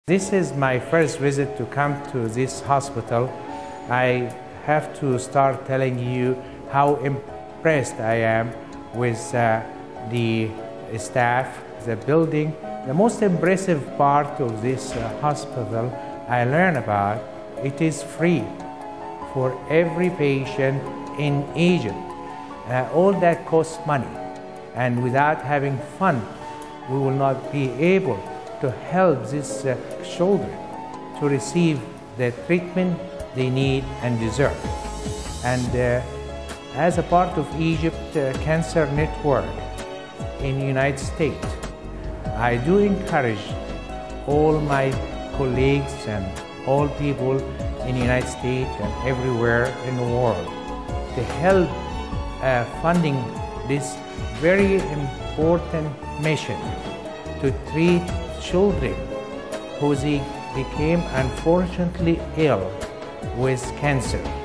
This is my first visit to come to this hospital. I have to start telling you how impressed I am with the staff, the building. The most impressive part of this hospital I learned about, it is free for every patient in Egypt. All that costs money, and without having fun, we will not be able to help these children to receive the treatment they need and deserve. And as a part of Egypt Cancer Network in the United States, I do encourage all my colleagues and all people in the United States and everywhere in the world to help funding this very important mission to treat children who became unfortunately ill with cancer.